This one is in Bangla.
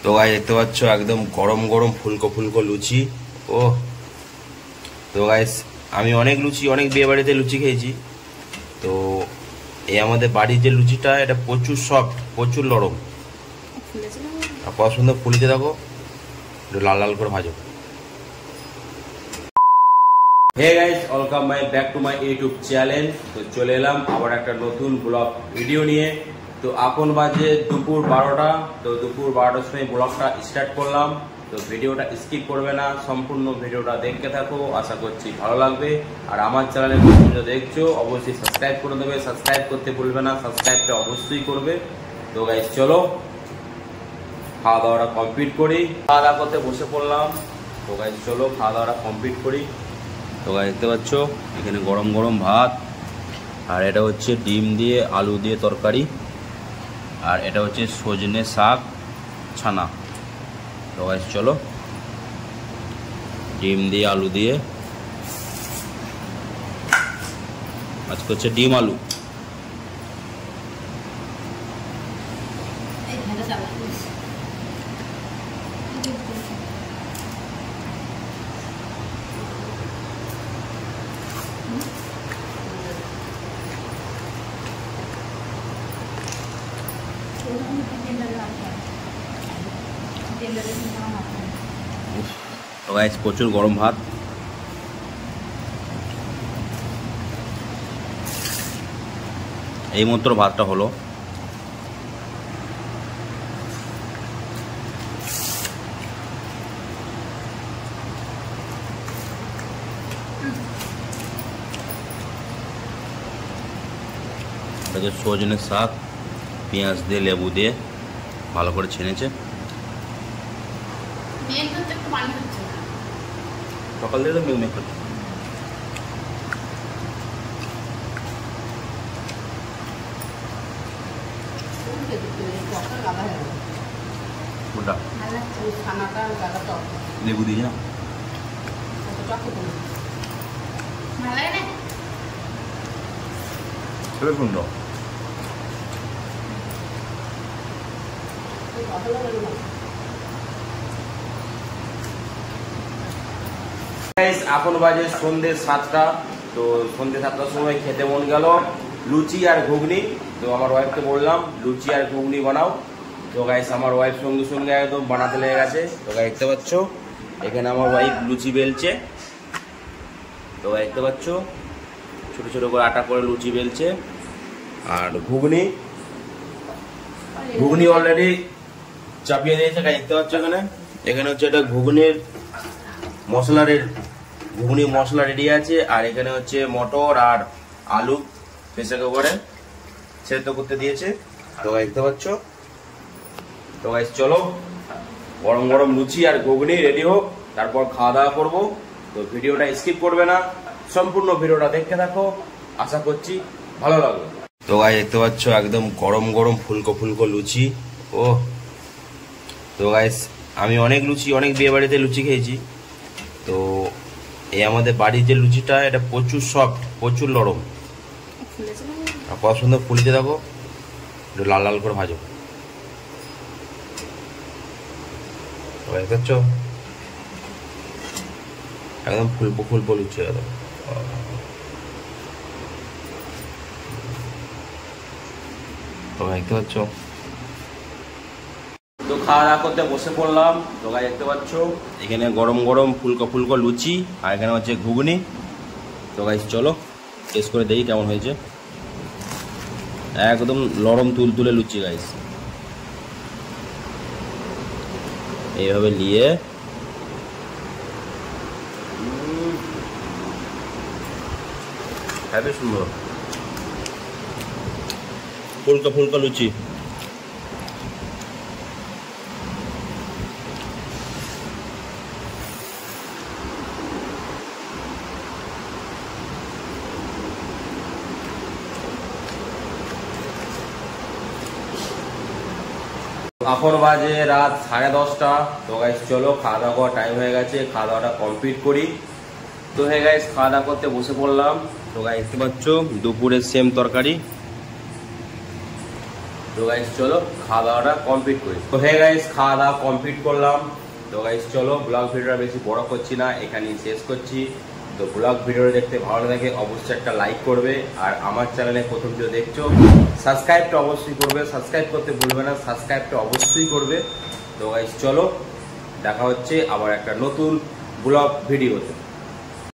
তো গাইস দেখতে পাচ্ছ একদম গরম গরম ফুলকো ফুলকো লুচি। ও তো গাইস আমি অনেক বিয়ে বাড়িতে লুচি খেয়েছি। তো এই আমাদের বাড়ির যে লুচিটা এটা প্রচুর সফট, প্রচুর নরম আর কত সুন্দর ফুলিতে দেখো, একটু লাল লাল করে ভাজো। Hey guys, welcome back to my YouTube channel. তো চলে এলাম আবার একটা নতুন ব্লগ ভিডিও নিয়ে। তো এখন বাজে দুপুর 12টা। তো দুপুর 12টার সময় ব্লগটা স্টার্ট করলাম। তো ভিডিওটা স্কিপ করবে না, সম্পূর্ণ ভিডিওটা দেখতে থাকো, আশা করছি ভালো লাগবে। আর আমার চ্যানেলে ভিডিও দেখছো অবশ্যই সাবস্ক্রাইব করে দেবে, সাবস্ক্রাইব করতে ভুলবে না, সাবস্ক্রাইবটা অবশ্যই করবে। তো গাইস চলো খাওয়া দাওয়াটা কমপ্লিট করি। খাওয়া দাওয়া করতে বসে পড়লাম। তো গাইস চলো খাওয়া দাওয়াটা কমপ্লিট করি। তো গাইস দেখতে পাচ্ছ এখানে গরম গরম ভাত, আর এটা হচ্ছে ডিম দিয়ে আলু দিয়ে তরকারি, আর এটা হচ্ছে সজনে শাক ছানা। তো গাইস চলো ডিম দিয়ে আলু দিয়ে, আজকে হচ্ছে ডিম আলু। তো গাইস প্রচুর গরম ভাত। এই মাত্র ভাতটা হলো। সজনে শাক পেঁয়াজ দিয়ে লেবু দিয়ে ভালো করে ছেনেছে। সকাল দিয়ে তো মেঘ করছে। লেবু দিয়ে না সুন্দর। এখন বাজে সন্ধ্যে 7টা। তো সন্ধ্যে 7টার সময় খেতে মন গেল লুচি আর ঘুগনি। তো আমার ওয়াইফকে বললাম লুচি আর ঘুগনি বানাও। তো গাইস আমার ওয়াইফ সঙ্গে সঙ্গে একদম বানাতে লেগে গেছে। তো গাইস দেখতে পাচ্ছ এখানে আমার ওয়াইফ লুচি বেলছে। তো দেখতে পাচ্ছ ছোট ছোট করে আটা করে লুচি বেলছে। আর ঘুগনি অলরেডি চাপিয়ে দিয়েছে। দেখতে পাচ্ছ এখানে হচ্ছে এটা ঘুগনির মশলা রেডি আছে। আর এখানে হচ্ছে মটর আর আলু প্রেসার কুকারে সেদ্ধ করতে দিয়েছে। তো দেখতে পাচ্ছ। তো গাইস চলো গরম গরম লুচি আর ঘুগনি রেডি হোক, তারপর খাওয়া দাওয়া করবো। তো ভিডিওটা স্কিপ করবে না, সম্পূর্ণ ভিডিওটা দেখতে থাকো, আশা করছি ভালো লাগবে। তো গাইস দেখতে পাচ্ছ একদম গরম গরম ফুলকো ফুলকো লুচি। ও তো গাইস আমি অনেক বিয়ে বাড়িতে লুচি খেয়েছি। তো এই আমাদের বাড়ির যে লুচিটা এটা প্রচুর সফট, প্রচুর নরম আর কত সুন্দর ফুলিতে দেখো, একটু লাল লাল করে ভাজো। দেখছ একদম ফুলবো লুচি একদম। তো দেখতে পাচ্ছ তো খাওয়া দাওয়া করতে বসে পড়লাম। তো গাইস দেখতে পাচ্ছ এখানে গরম গরম ফুলকো লুচি আর এখানে হচ্ছে ঘুগনি। তো গাইস চলো টেস্ট করে দেখি কেমন হয়েছে। একদম নরম তুলতুলে লুচি গাইস। এইভাবে নিয়ে হেবি সুন্দর ফুলকো লুচি। এখন বাজে রাত 10:30। তো গাইস চলো খাওয়া দাওয়া করার টাইম হয়ে গেছে, খাওয়া দাওয়াটা কমপ্লিট করি। তো হ্যাঁ গাইস খাওয়া দাওয়া করতে বসে পড়লাম। তো গাইস দেখতে পাচ্ছ দুপুরের সেম তরকারি। তো গাইস চলো খাওয়া দাওয়াটা কমপ্লিট করি। তো হে গাইস খাওয়া দাওয়া কমপ্লিট করলাম। তো গাইস চলো ব্লগ ভিডিওটা বেশি বড় করছি না, এখানেই শেষ করছি। তো ব্লগ ভিডিও দেখতে ভালো লাগে অবশ্যই একটা লাইক করবে, আর আমার চ্যানেলে প্রথম ভিডিও দেখছো সাবস্ক্রাইবটা অবশ্যই করবে, সাবস্ক্রাইব করতে ভুলবে না, সাবস্ক্রাইবটা অবশ্যই করবে। তো গাইস চলো দেখা হচ্ছে আবার একটা নতুন ব্লগ ভিডিওতে।